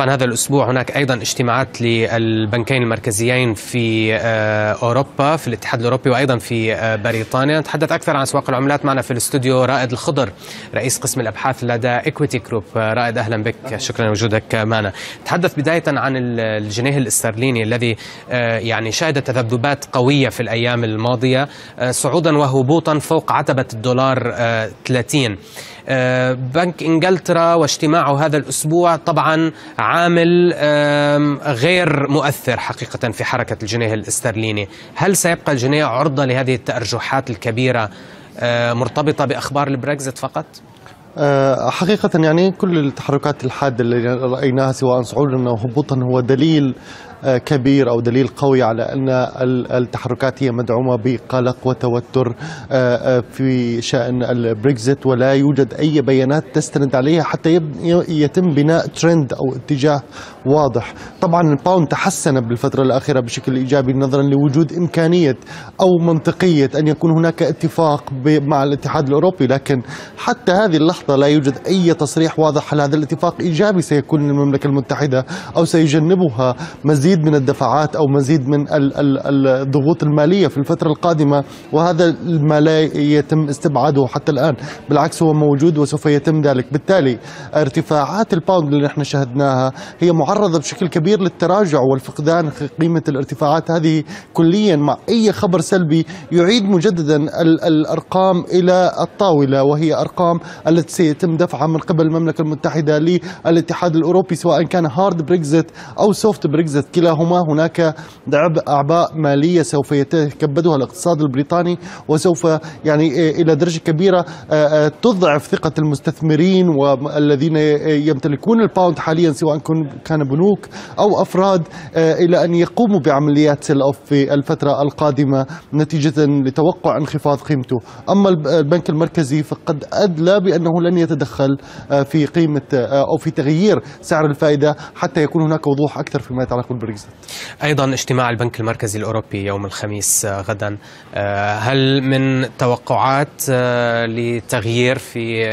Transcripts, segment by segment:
طبعا هذا الأسبوع هناك أيضا اجتماعات للبنكين المركزيين في أوروبا، في الاتحاد الأوروبي وأيضا في بريطانيا. نتحدث أكثر عن أسواق العملات. معنا في الاستوديو رائد الخضر رئيس قسم الأبحاث لدى إكويتي جروب. رائد أهلا بك، شكرا لوجودك معنا. نتحدث بداية عن الجنيه الاسترليني الذي يعني شهد تذبذبات قوية في الأيام الماضية، صعودا وهبوطا فوق عتبة الدولار 30. بنك إنجلترا واجتماعه هذا الأسبوع طبعا عامل غير مؤثر حقيقة في حركة الجنيه الاسترليني. هل سيبقى الجنيه عرضة لهذه التأرجحات الكبيرة مرتبطة بأخبار البريكزيت فقط؟ حقيقة يعني كل التحركات الحادة اللي رأيناها سواء صعودا أو هبوطا هو دليل كبير أو دليل قوي على أن التحركات هي مدعومة بقلق وتوتر في شأن البريكزيت، ولا يوجد أي بيانات تستند عليها حتى يتم بناء ترند أو اتجاه واضح. طبعا الباوند تحسن بالفترة الأخيرة بشكل إيجابي نظرا لوجود إمكانية أو منطقية أن يكون هناك اتفاق مع الاتحاد الأوروبي، لكن حتى هذه اللحظة لا يوجد أي تصريح واضح هل هذا الاتفاق إيجابي سيكون للمملكة المتحدة أو سيجنبها مزيد من الدفعات أو مزيد من الضغوط المالية في الفترة القادمة، وهذا ما لا يتم استبعاده حتى الآن، بالعكس هو موجود وسوف يتم ذلك. بالتالي ارتفاعات الباوند اللي نحن شهدناها هي معرضة بشكل كبير للتراجع والفقدان قيمة الارتفاعات هذه كليا، مع أي خبر سلبي يعيد مجددا الأرقام إلى الطاولة، وهي أرقام التي سيتم دفعها من قبل المملكة المتحدة للاتحاد الأوروبي سواء كان هارد بريكزيت أو سوفت بريكزيت، كلاهما هناك أعباء مالية سوف يتكبدها الاقتصاد البريطاني، وسوف يعني إلى درجة كبيرة تضعف ثقة المستثمرين والذين يمتلكون الباوند حاليا سواء كان بنوك أو أفراد إلى أن يقوموا بعمليات سيل أوف في الفترة القادمة نتيجة لتوقع انخفاض قيمته. أما البنك المركزي فقد أدلى بأنه لن يتدخل في قيمة أو في تغيير سعر الفائدة حتى يكون هناك وضوح أكثر فيما يتعلق بالبريكزيت. أيضا اجتماع البنك المركزي الأوروبي يوم الخميس غدا، هل من توقعات لتغيير في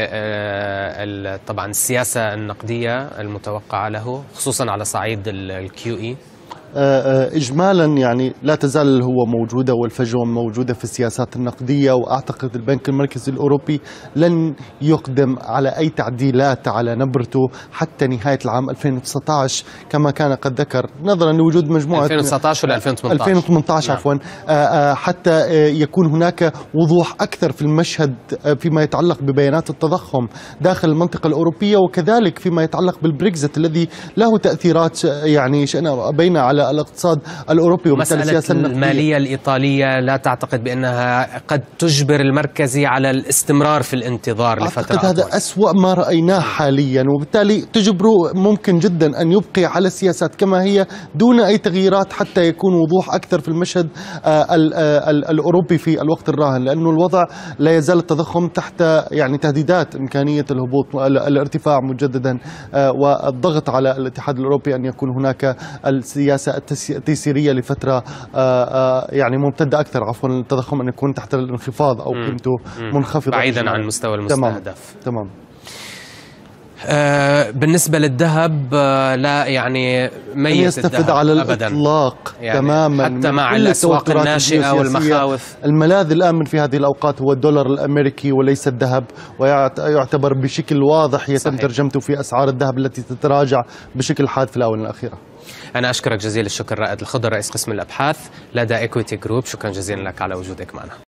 طبعا السياسة النقدية المتوقعة له خصوصا على صعيد الكيو اي؟ إجمالا يعني لا تزال هو موجودة والفجوة موجودة في السياسات النقدية، وأعتقد البنك المركزي الأوروبي لن يقدم على أي تعديلات على نبرته حتى نهاية العام 2019 كما كان قد ذكر، نظرا لوجود مجموعة 2019 ولا 2018 عفوا، حتى يكون هناك وضوح أكثر في المشهد فيما يتعلق ببيانات التضخم داخل المنطقة الأوروبية، وكذلك فيما يتعلق بالبريكزيت الذي له تأثيرات يعني شأنها بين على الاقتصاد الأوروبي. وبالتالي السياسة المالية الإيطالية لا تعتقد بأنها قد تجبر المركزي على الاستمرار في الانتظار لفترة أطول؟ هذا أسوأ ما رأيناه حاليا، وبالتالي تجبره ممكن جدا أن يبقي على السياسات كما هي دون أي تغييرات حتى يكون وضوح أكثر في المشهد الأوروبي في الوقت الراهن، لأنه الوضع لا يزال التضخم تحت يعني تهديدات إمكانية الهبوط الارتفاع مجددا، والضغط على الاتحاد الأوروبي أن يكون هناك السياسة التيسيرية لفترة يعني ممتدة أكثر، عفوا التضخم أن يكون تحت الانخفاض أو قيمته منخفضة بعيدا عن المستوى المستهدف. تمام. بالنسبة للذهب لا يعني ميت الذهب على أبدا الإطلاق يعني تماما حتى مع الأسواق الناشئة والمخاوف. الملاذ الآمن في هذه الأوقات هو الدولار الأمريكي وليس الذهب، ويعتبر بشكل واضح يتم ترجمته في أسعار الذهب التي تتراجع بشكل حاد في الآونة الأخيرة. أنا أشكرك جزيل الشكر رائد الخضر رئيس قسم الأبحاث لدى إكويتي جروب، شكرا جزيلا لك على وجودك معنا.